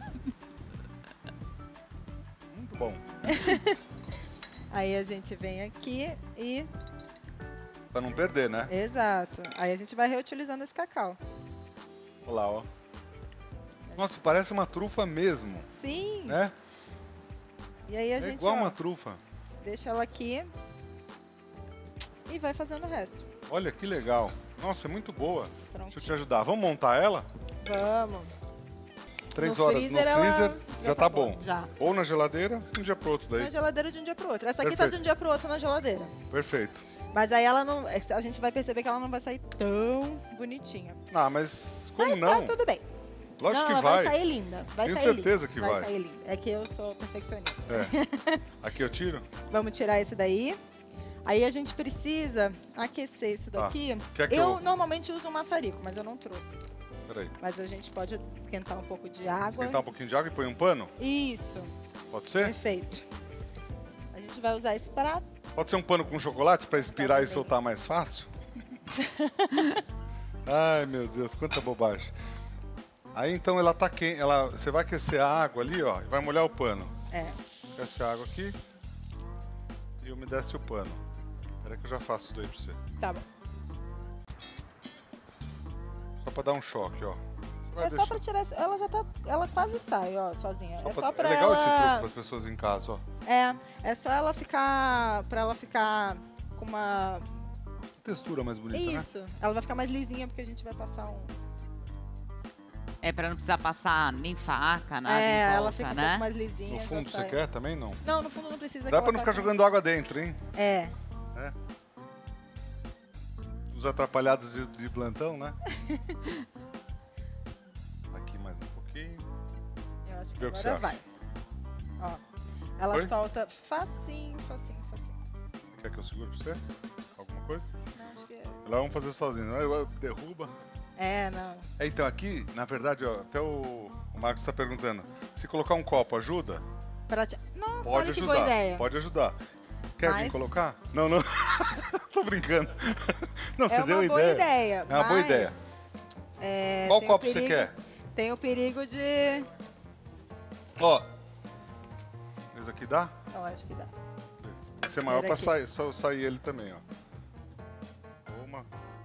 Muito bom. Aí a gente vem aqui e... Pra não perder, né? Exato. Aí a gente vai reutilizando esse cacau. Olha lá, ó. Nossa, parece uma trufa mesmo. Sim. Né? E aí a gente, igual uma trufa. Deixa ela aqui e vai fazendo o resto. Olha que legal. Nossa, é muito boa. Pronto. Deixa eu te ajudar. Vamos montar ela? Vamos. 3 No horas freezer no freezer, já tá bom. Já. Ou na geladeira, de um dia pro outro daí. Na geladeira de um dia pro outro. Essa aqui Perfeito. tá de um dia pro outro na geladeira. Perfeito. Mas aí ela não... A gente vai perceber que ela não vai sair tão bonitinha. Ah, mas como Mas não? tá tudo bem. Lógico não, que vai. Vai sair linda. Vai Tenho sair certeza linda. que vai. Vai sair linda. É que eu sou perfeccionista. É. Aqui eu tiro? Vamos tirar esse daí. Aí a gente precisa aquecer isso daqui. Quer que eu normalmente uso um maçarico, mas eu não trouxe. Peraí. Mas a gente pode esquentar um pouco de água. Esquentar um pouquinho de água e põe um pano? Isso. Pode ser? Perfeito. A gente vai usar esse prato. Pode ser um pano com chocolate para expirar e soltar mais fácil? Ai, meu Deus, quanta bobagem. Aí então ela tá quente, você vai aquecer a água ali, ó, e vai molhar o pano. É. Aquece a água aqui e umedece o pano. Espera que eu já faço isso daí pra você. Tá bom. Só pra dar um choque, ó. É só pra tirar... Ela quase sai, ó, sozinha. É só pra é legal ela... esse truque pras pessoas em casa, ó. É só ela ficar... Pra ela ficar com uma... Textura mais bonita, né? Isso. Ela vai ficar mais lisinha porque a gente vai passar um... É pra não precisar passar nem faca, nada em volta, ela fica um né? pouco mais lisinha. No já fundo você sai. quer também, não? Não, no fundo não precisa. Dá que pra ela não tá ficar com- jogando água dentro, hein? É. Os atrapalhados de plantão, né? Aqui mais um pouquinho. Eu acho que Vê o que agora você vai. Ó. Ela Foi? solta facinho. Quer que eu segure pra você? Alguma coisa? Não, acho que é. Lá vamos fazer sozinho. Derruba. Não. Então aqui, na verdade, ó, até o Marcos está perguntando. Se colocar um copo ajuda? Nossa, Pode olha ajudar. que boa ideia. Pode ajudar. Quer vir Mas- colocar? Não, não. Tô brincando. Não, você É deu uma boa ideia. ideia. É uma boa ideia. Qual tem copo o você quer? Tem o perigo de... Ó. Esse aqui dá? Eu acho que dá. Tem que ser maior pra Espera sair ele também, ó. Uma.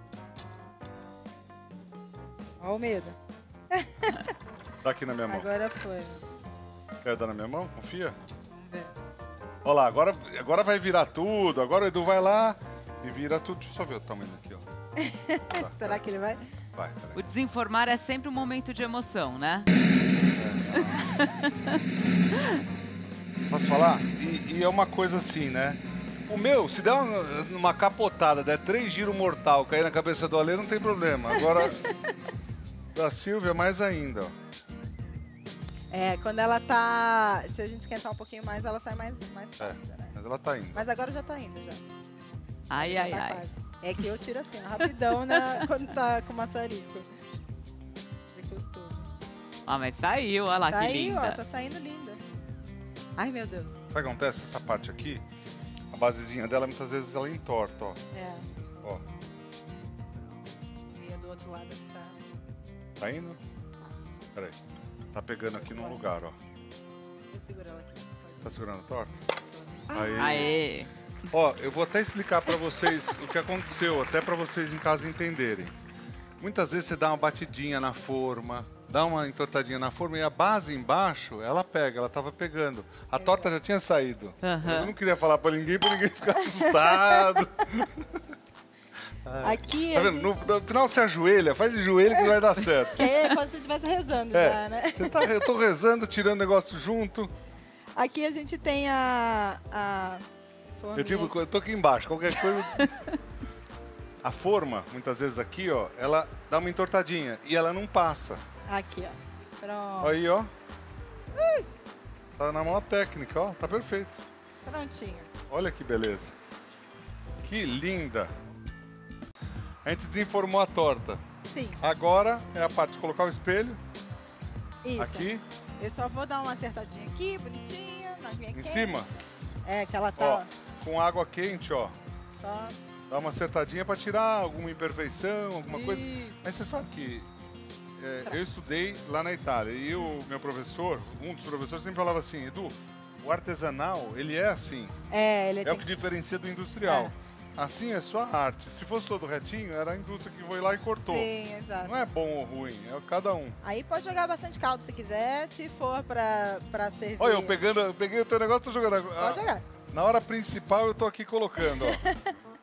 Ó o medo. Dá aqui na minha mão. Agora foi. Quer dar na minha mão? Confia? Vamos ver. Olha lá, agora vai virar tudo. Agora o Edu vai lá e vira tudo. Deixa eu só ver o tamanho daqui, ó. Será que ele vai? Vai, peraí. O desinformar é sempre um momento de emoção, né? Posso falar? E é uma coisa assim, né? O meu, se der uma capotada, der 3 giros mortal, cair na cabeça do Alê, não tem problema. Agora, da Silvia, mais ainda, ó. Quando ela tá... Se a gente esquentar um pouquinho mais, ela sai mais fácil, né? Mas ela tá indo. Mas agora já tá indo, já. Ai, Já ai, tá ai. quase. É que eu tiro assim, ó, rapidão, quando tá com maçarico. De costume. Ah, mas saiu, olha lá que Saiu, linda. ó, tá saindo linda. Ai, meu Deus. Sabe o que acontece? Essa parte aqui, a basezinha dela, muitas vezes ela entorta, ó. Ó, E a do outro lado tá... tá indo? Peraí. Tá pegando aqui num lugar, ó. Vou segurar ela aqui. Tá segurando a torta? Aê. Ó, eu vou até explicar pra vocês o que aconteceu, até pra vocês em casa entenderem. Muitas vezes você dá uma batidinha na forma, dá uma entortadinha na forma e a base embaixo, ela pega, ela tava pegando. A torta já tinha saído. Aham. Eu não queria falar pra ninguém ficar assustado. Aqui, Tá a vendo? gente... No final você ajoelha, faz de joelho que vai dar certo. É como se você estivesse rezando já, né? Eu tô rezando, tirando negócio junto. Aqui a gente tem a forminha. Eu tô aqui embaixo, qualquer coisa. A forma, muitas vezes aqui, ó, ela dá uma entortadinha e ela não passa. Aqui, ó. Pronto. Aí, ó. Tá na maior técnica, ó. Tá perfeito. Prontinho. Olha que beleza. Que linda. A gente desenformou a torta. Sim, Agora é a parte de colocar o espelho isso. aqui Eu só vou dar uma acertadinha aqui, bonitinha, na aguinha em quente. cima. É, que ela Ó, tá com água quente, ó. só... Dá uma acertadinha pra tirar alguma imperfeição, alguma coisa. Isso. Mas você sabe que eu estudei lá na Itália e o meu professor, um dos professores, sempre falava assim, Edu, o artesanal, ele é assim. Ele É tem o que diferencia do industrial. Assim é só a arte. Se fosse todo retinho, era a indústria que foi lá e cortou. Sim, exato. Não é bom ou ruim, é cada um. Aí pode jogar bastante caldo se quiser, se for pra servir. Olha, eu peguei o teu negócio e tô jogando agora. Pode jogar. Na hora principal eu tô aqui colocando, ó.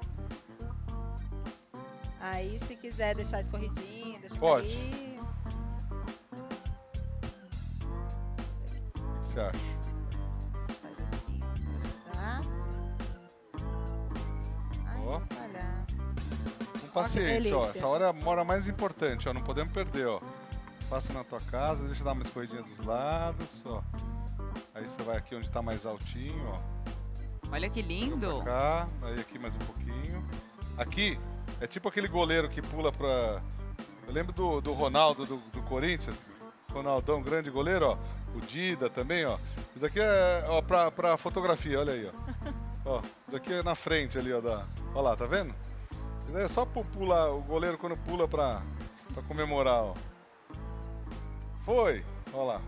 Aí se quiser deixar escorridinho, deixa Pode. cair. O que você acha? Faz assim, ó, pra ajudar. Aí Ó. espalhar. Com paciência, ó. delícia. Essa hora é a hora mais importante, ó. Não podemos perder, ó. Passa na tua casa, deixa eu dar uma escorridinha dos lados, ó. Aí você vai aqui onde tá mais altinho, ó. Olha que lindo. Cá, aí aqui mais um pouquinho. Aqui é tipo aquele goleiro que pula pra... Eu lembro do Ronaldo, do Corinthians. Ronaldão, grande goleiro, ó. O Dida também, ó. Isso aqui é ó, pra fotografia, olha aí, ó. Ó, isso aqui é na frente ali, ó. Ó lá, tá vendo? Isso aí é só pular, o goleiro quando pula pra comemorar, ó. Foi. Ó lá.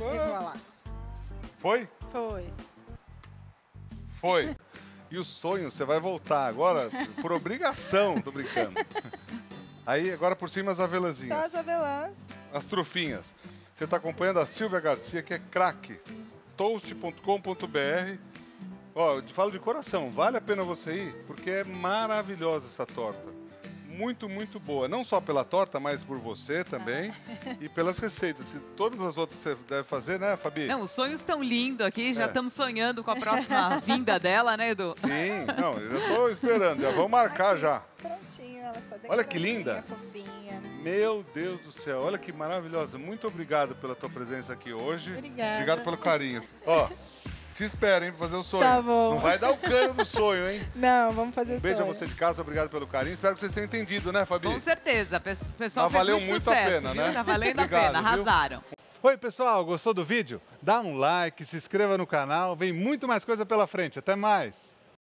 Foi? Foi. Foi. E o sonho, você vai voltar agora por obrigação, tô brincando. Aí, agora por cima as avelãzinhas. Só as avelãs. As trufinhas. Você está acompanhando a Silvia Garcia, que é craque. Toast.com.br. Ó, eu falo de coração, vale a pena você ir, porque é maravilhosa essa torta. Muito, muito boa. Não só pela torta, mas por você também. E pelas receitas. E todas as outras você deve fazer, né, Fabi? Não, os sonhos estão lindos aqui, já estamos sonhando com a próxima vinda dela, né, Edu? Sim, não, eu já estou esperando, já vamos marcar Aqui, já. Prontinho, ela está Olha que linda. Fofinha. Meu Deus do céu, olha que maravilhosa. Muito obrigado pela tua presença aqui hoje. Obrigada. Obrigado pelo carinho. Ó, te espero, hein, pra fazer o sonho. Tá bom. Não vai dar o cano do sonho, hein? Não, vamos fazer Um beijo sonho. a você de casa, obrigado pelo carinho. Espero que vocês tenham entendido, né, Fabi? Com certeza, o pessoal Mas fez valeu muito muito sucesso, a pena, viu? né? Tá valendo Obrigado, a pena, viu? arrasaram. Oi, pessoal, gostou do vídeo? Dá um like, se inscreva no canal, vem muito mais coisa pela frente. Até mais!